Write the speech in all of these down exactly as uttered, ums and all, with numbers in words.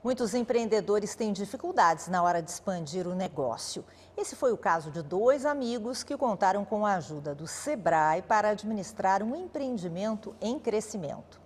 Muitos empreendedores têm dificuldades na hora de expandir o negócio. Esse foi o caso de dois amigos que contaram com a ajuda do Sebrae para administrar um empreendimento em crescimento.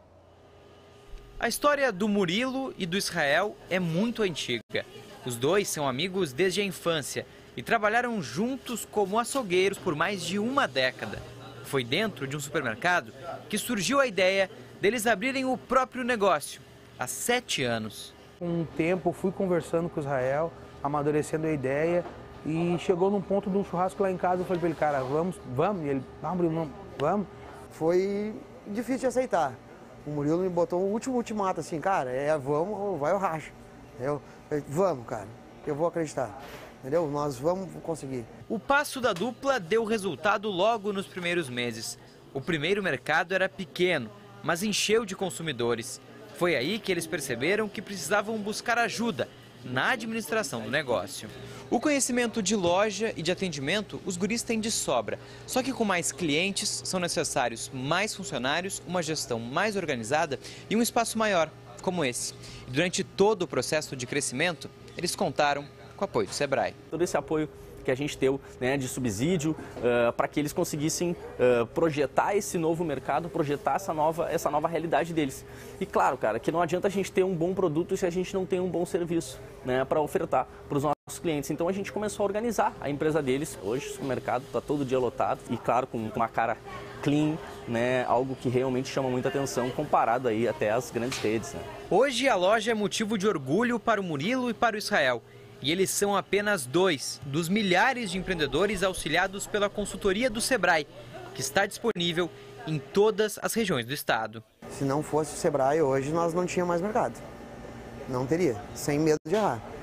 A história do Murilo e do Israel é muito antiga. Os dois são amigos desde a infância e trabalharam juntos como açougueiros por mais de uma década. Foi dentro de um supermercado que surgiu a ideia deles abrirem o próprio negócio, há sete anos. Com um tempo, fui conversando com o Israel, amadurecendo a ideia e chegou num ponto de um churrasco lá em casa. Eu falei para ele, cara, vamos, vamos? E ele, vamos, vamos, vamos. Foi difícil de aceitar. O Murilo me botou o último ultimato, assim, cara, é vamos ou vai eu racho. Eu, eu, vamos, cara, eu vou acreditar, entendeu? Nós vamos conseguir. O passo da dupla deu resultado logo nos primeiros meses. O primeiro mercado era pequeno, mas encheu de consumidores. Foi aí que eles perceberam que precisavam buscar ajuda na administração do negócio. O conhecimento de loja e de atendimento os guris têm de sobra. Só que com mais clientes são necessários mais funcionários, uma gestão mais organizada e um espaço maior, como esse. E durante todo o processo de crescimento, eles contaram com o apoio do Sebrae. Todo esse apoio que a gente deu, né, de subsídio uh, para que eles conseguissem uh, projetar esse novo mercado, projetar essa nova, essa nova realidade deles. E claro, cara, que não adianta a gente ter um bom produto se a gente não tem um bom serviço, né, para ofertar para os nossos clientes. Então a gente começou a organizar a empresa deles. Hoje o mercado está todo dia lotado e claro, com uma cara clean, né, algo que realmente chama muita atenção comparado aí até às grandes redes, né. Hoje a loja é motivo de orgulho para o Murilo e para o Israel. E eles são apenas dois dos milhares de empreendedores auxiliados pela consultoria do Sebrae, que está disponível em todas as regiões do estado. Se não fosse o Sebrae hoje, nós não tínhamos mais mercado. Não teria, sem medo de errar.